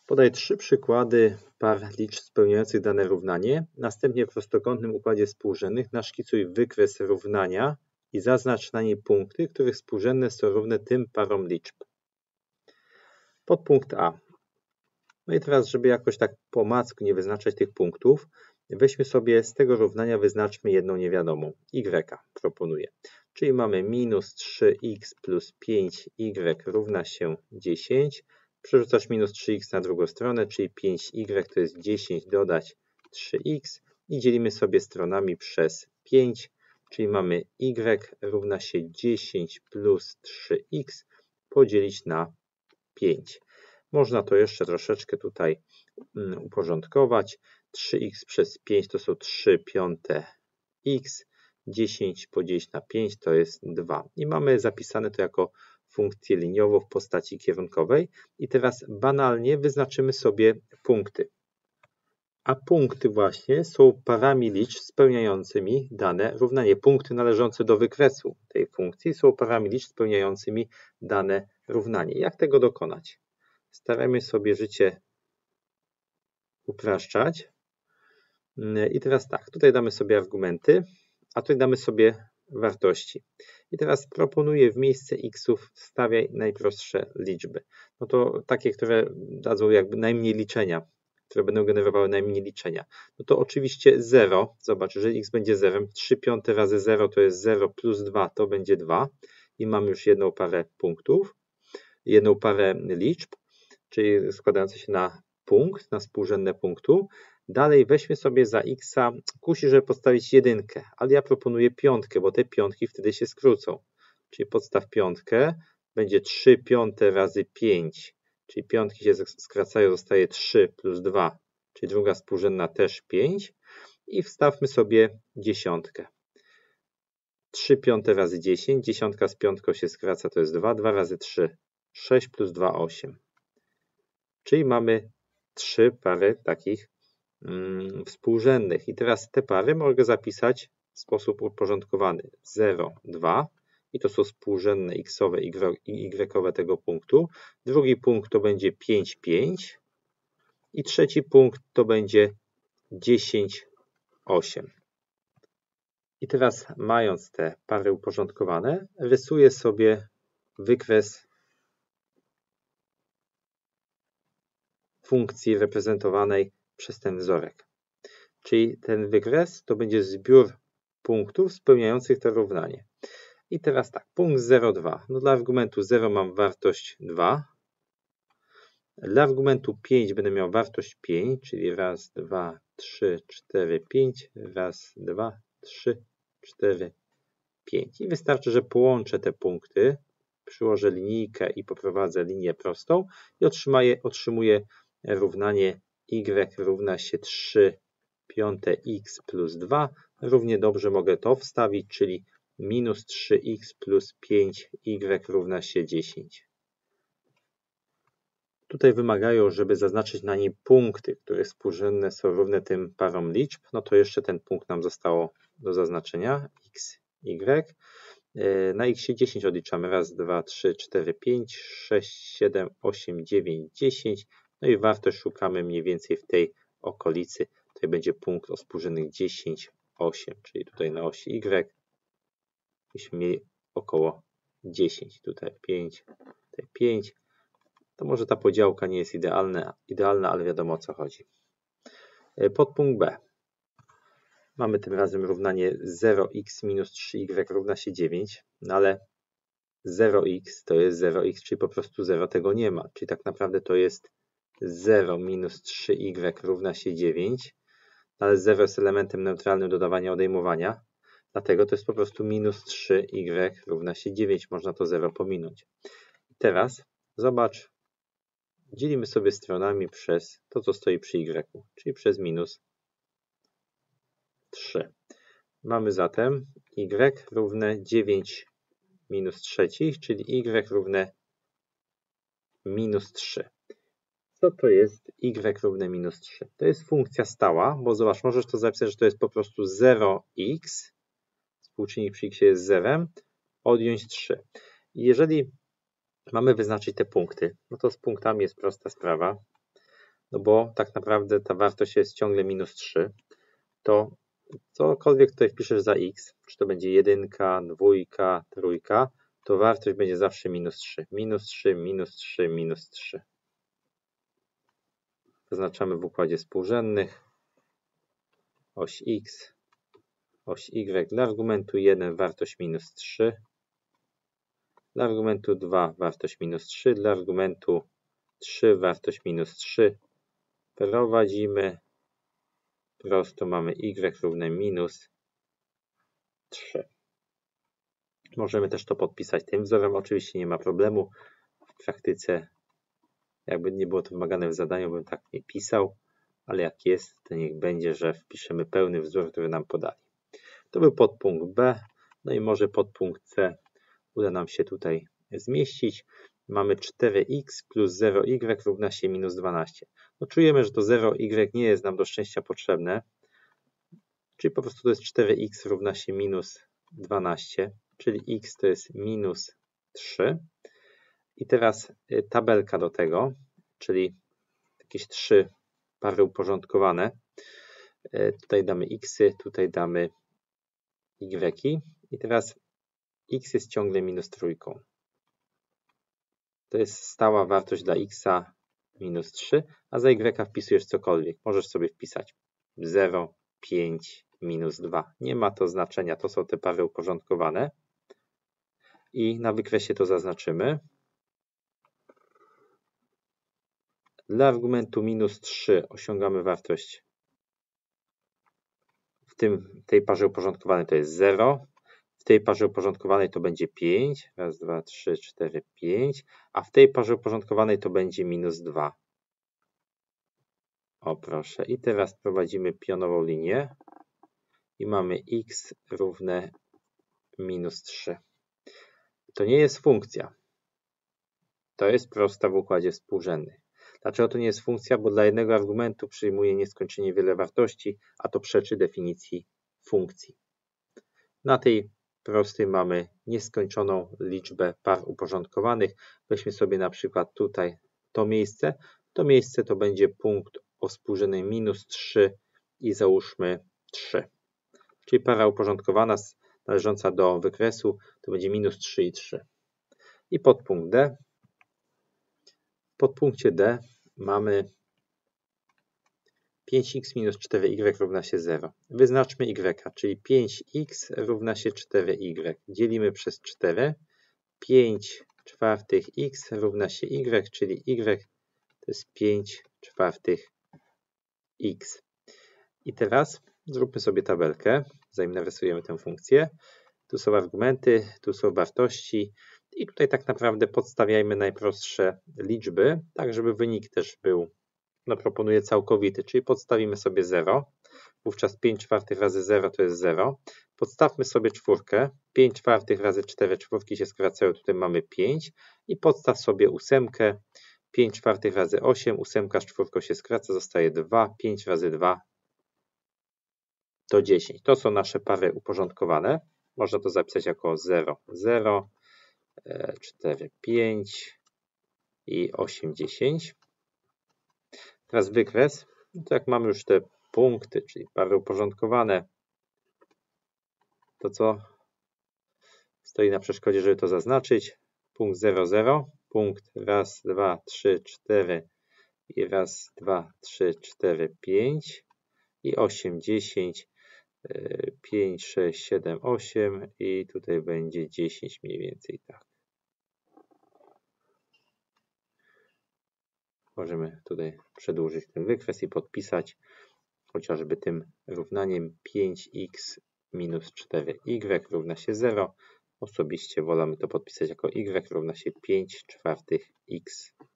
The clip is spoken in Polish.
Podaj 3 przykłady par liczb spełniających dane równanie. Następnie w prostokątnym układzie współrzędnych naszkicuj wykres równania i zaznacz na niej punkty, których współrzędne są równe tym parom liczb. Podpunkt A. No i teraz, żeby jakoś tak po omacku nie wyznaczać tych punktów, weźmy sobie z tego równania, wyznaczmy jedną niewiadomą. Y proponuję. Czyli mamy minus 3x plus 5y równa się 10. Przerzucasz minus 3x na drugą stronę, czyli 5y to jest 10 dodać 3x i dzielimy sobie stronami przez 5, czyli mamy y równa się 10 plus 3x podzielić na 5. Można to jeszcze troszeczkę tutaj uporządkować. 3x przez 5 to są 3 piąte x. 10 podzielić na 5 to jest 2. I mamy zapisane to jako funkcję liniową w postaci kierunkowej. I teraz banalnie wyznaczymy sobie punkty. A punkty właśnie są parami liczb spełniającymi dane równanie. Punkty należące do wykresu tej funkcji są parami liczb spełniającymi dane równanie. Jak tego dokonać? Staramy sobie życie upraszczać. I teraz tak, tutaj damy sobie argumenty, a tutaj damy sobie wartości. I teraz proponuję w miejsce x'ów wstawiaj najprostsze liczby. No to takie, które dadzą jakby najmniej liczenia, które będą generowały najmniej liczenia. No to oczywiście 0, zobacz, jeżeli x będzie 0, 3 piąte razy 0 to jest 0 plus 2 to będzie 2 i mamy już jedną parę punktów, jedną parę liczb, czyli składające się na punkt, na współrzędne punktu. Dalej weźmy sobie za x, kusi, żeby postawić jedynkę, ale ja proponuję piątkę, bo te piątki wtedy się skrócą. Czyli podstaw piątkę, będzie 3 piąte razy 5, czyli piątki się skracają, zostaje 3 plus 2, czyli druga współrzędna też 5 i wstawmy sobie dziesiątkę. 3 piąte razy 10, dziesiątka z piątką się skraca, to jest 2, 2 razy 3, 6 plus 2, 8. Czyli mamy 3 pary takich współrzędnych. I teraz te pary mogę zapisać w sposób uporządkowany. 0, 2 i to są współrzędne x-owe i y-owe tego punktu. Drugi punkt to będzie 5, 5 i trzeci punkt to będzie 10, 8. I teraz mając te pary uporządkowane, rysuję sobie wykres funkcji reprezentowanej przez ten wzorek. Czyli ten wykres to będzie zbiór punktów spełniających to równanie. I teraz tak, punkt 0,2. No dla argumentu 0 mam wartość 2. Dla argumentu 5 będę miał wartość 5, czyli raz, 2, 3, 4, 5. Raz, 2, 3, 4, 5. I wystarczy, że połączę te punkty, przyłożę linijkę i poprowadzę linię prostą i otrzymuję równanie y równa się 3 piąte x plus 2. Równie dobrze mogę to wstawić, czyli minus 3x plus 5y równa się 10. Tutaj wymagają, żeby zaznaczyć na niej punkty, które współrzędne są równe tym parom liczb. No to jeszcze ten punkt nam zostało do zaznaczenia, x, y. Na x 10 odliczamy. Raz, 2, 3, 4, 5, 6, 7, 8, 9, 10. No i wartość szukamy mniej więcej w tej okolicy. Tutaj będzie punkt o współrzędnych 10, 8, czyli tutaj na osi y. Byśmy mieli około 10. Tutaj 5, tutaj 5. To może ta podziałka nie jest idealna, ale wiadomo o co chodzi. Podpunkt B. Mamy tym razem równanie 0x minus 3y równa się 9, no ale 0x to jest 0x, czyli po prostu 0 tego nie ma. Czyli tak naprawdę to jest 0 minus 3y równa się 9, ale 0 jest elementem neutralnym dodawania, odejmowania, dlatego to jest po prostu minus 3y równa się 9. Można to 0 pominąć. I teraz zobacz, dzielimy sobie stronami przez to, co stoi przy y, czyli przez minus 3. Mamy zatem y równe 9 minus trzecich, czyli y równe minus 3. Co to jest y równe minus 3? To jest funkcja stała, bo zobacz, możesz to zapisać, że to jest po prostu 0x, współczynnik przy x jest 0, odjąć 3. I jeżeli mamy wyznaczyć te punkty, no to z punktami jest prosta sprawa. no bo tak naprawdę ta wartość jest ciągle minus 3, to cokolwiek tutaj wpiszesz za x, czy to będzie 1, 2, 3, to wartość będzie zawsze minus 3. Minus 3, minus 3, minus 3. Zaznaczamy w układzie współrzędnych oś x, oś y. Dla argumentu 1 wartość minus 3. Dla argumentu 2 wartość minus 3. Dla argumentu 3 wartość minus 3. Prowadzimy prosto, mamy y równe minus 3. Możemy też to podpisać tym wzorem, oczywiście nie ma problemu. W praktyce, jakby nie było to wymagane w zadaniu, bym tak nie pisał, ale jak jest, to niech będzie, że wpiszemy pełny wzór, który nam podali. To był podpunkt B, no i może podpunkt C uda nam się tutaj zmieścić. Mamy 4x plus 0y równa się minus 12. No czujemy, że to 0y nie jest nam do szczęścia potrzebne, czyli po prostu to jest 4x równa się minus 12, czyli x to jest minus 3. I teraz tabelka do tego, czyli jakieś 3 pary uporządkowane. Tutaj damy xy, tutaj damy y. I teraz x jest ciągle minus 3. To jest stała wartość dla x minus 3, a za y wpisujesz cokolwiek. Możesz sobie wpisać 0, 5, minus 2. Nie ma to znaczenia, to są te pary uporządkowane. I na wykresie to zaznaczymy. Dla argumentu minus 3 osiągamy wartość w tej parze uporządkowanej to jest 0. W tej parze uporządkowanej to będzie 5. Raz, 2, 3, 4, 5. A w tej parze uporządkowanej to będzie minus 2. O proszę. I teraz prowadzimy pionową linię. I mamy x równe minus 3. To nie jest funkcja. To jest prosta w układzie współrzędnych. Dlaczego to nie jest funkcja? Bo dla jednego argumentu przyjmuje nieskończenie wiele wartości, a to przeczy definicji funkcji. Na tej prostej mamy nieskończoną liczbę par uporządkowanych. Weźmy sobie na przykład tutaj to miejsce. To miejsce to będzie punkt o współrzędnej minus 3 i załóżmy 3. Czyli para uporządkowana należąca do wykresu to będzie minus 3 i 3. I podpunkt D. W podpunkcie D mamy 5x minus 4y równa się 0. Wyznaczmy y, czyli 5x równa się 4y. Dzielimy przez 4. 5 czwartych x równa się y, czyli y to jest 5 czwartych x. I teraz zróbmy sobie tabelkę, zanim narysujemy tę funkcję. Tu są argumenty, tu są wartości i tutaj tak naprawdę podstawiajmy najprostsze liczby, tak żeby wynik też był, proponuję całkowity, czyli podstawimy sobie 0. Wówczas 5 czwartych razy 0 to jest 0. Podstawmy sobie czwórkę. 5 czwartych razy 4 czwórki się skracają, tutaj mamy 5. I podstaw sobie ósemkę. 5 czwartych razy 8, ósemka z czwórką się skraca, zostaje 2. 5 razy 2 to 10. To są nasze pary uporządkowane. Można to zapisać jako 0, 0, 4, 5 i 8, 10. Teraz wykres. No to jak mamy już te punkty, czyli pary uporządkowane, to co stoi na przeszkodzie, żeby to zaznaczyć? Punkt 0, 0, punkt 1, 2, 3, 4 i 1, 2, 3, 4, 5 i 8, 10, 5, 6, 7, 8 i tutaj będzie 10 mniej więcej tak. Możemy tutaj przedłużyć ten wykres i podpisać chociażby tym równaniem 5x minus 4y równa się 0. Osobiście wolamy to podpisać jako y równa się 5 czwartych x.